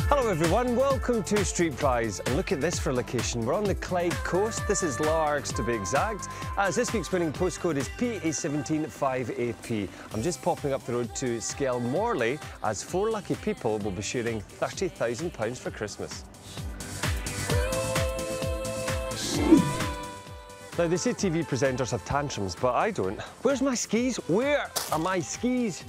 Hello everyone, welcome to Street Prize. And look at this for a location. We're on the Clyde coast. This is Largs to be exact, as this week's winning postcode is PA175AP. I'm just popping up the road to Skelmorlie, as 4 lucky people will be sharing £30,000 for Christmas. Now, they say TV presenters have tantrums, but I don't. Where's my skis? Where are my skis?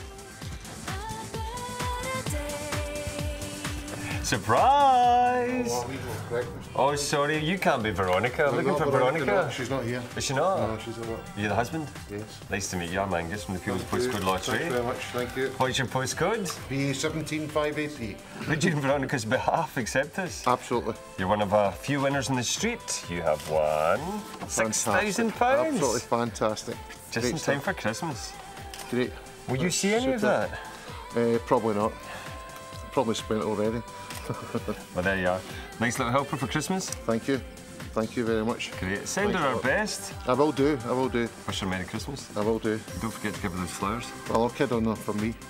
Surprise! Oh, sorry, you can't be Veronica. I'm looking for Veronica. No, she's not here. Is she not? No, she's at work. Are you the husband? Yes. Nice to meet you. I'm Angus from the People's Postcode Lottery. Thank you very much, thank you. What's your postcode? PA175AP. Would you, on Veronica's behalf, accept this? Absolutely. You're one of a few winners in the street. You have won £6,000. Absolutely fantastic. Just Great in time for Christmas. Great. Will you see any of that? Probably not. Probably spent it already. Well, there you are. Nice little helper for Christmas. Thank you. Thank you very much. Great. Send her our best. I will do, I will do. Wish her Merry Christmas. I will do. Don't forget to give her those flowers. Well, I'll kid on them from me.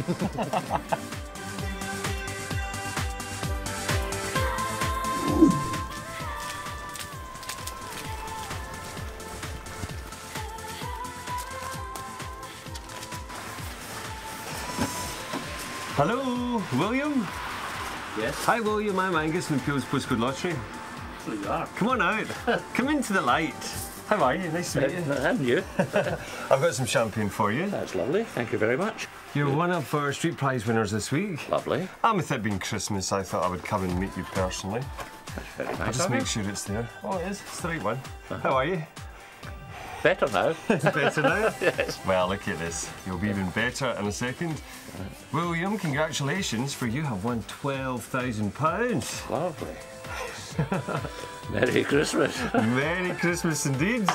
Hello, William? Yes. Hi, William. I'm Angus from the People's Postcode Lottery. Well, you are. Come on out. Come into the light. How are you? Nice to meet you. And you. I've got some champagne for you. That's lovely. Thank you very much. You're one of our Street Prize winners this week. Lovely. And with it being Christmas, I thought I would come and meet you personally. That's very nice. I'll just make sure it's there. Oh, it is. It's the right one. How are you? Better now. Better now? Yes. Well, look at this. You'll be even better in a second. William, congratulations, for you have won £12,000. Lovely. Merry Christmas. Merry Christmas indeed.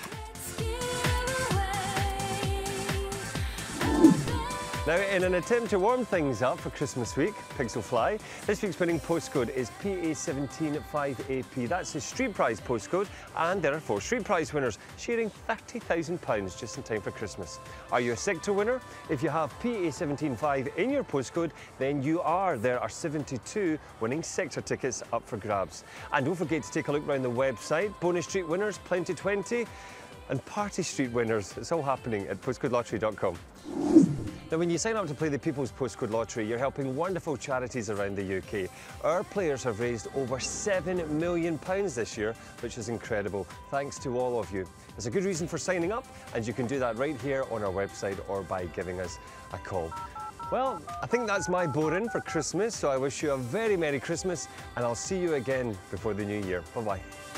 Now, in an attempt to warm things up for Christmas week, pigs will fly, this week's winning postcode is PA175AP. That's the Street Prize postcode, and there are 4 Street Prize winners sharing £30,000 just in time for Christmas. Are you a sector winner? If you have PA175 in your postcode, then you are. There are 72 winning sector tickets up for grabs. And don't forget to take a look around the website. Bonus Street winners, plenty 20, and Party Street winners. It's all happening at postcodelottery.com. Now, when you sign up to play the People's Postcode Lottery, you're helping wonderful charities around the UK. Our players have raised over £7 million this year, which is incredible. Thanks to all of you. It's a good reason for signing up, and you can do that right here on our website or by giving us a call. Well, I think that's my boring for Christmas, so I wish you a very Merry Christmas, and I'll see you again before the new year. Bye-bye.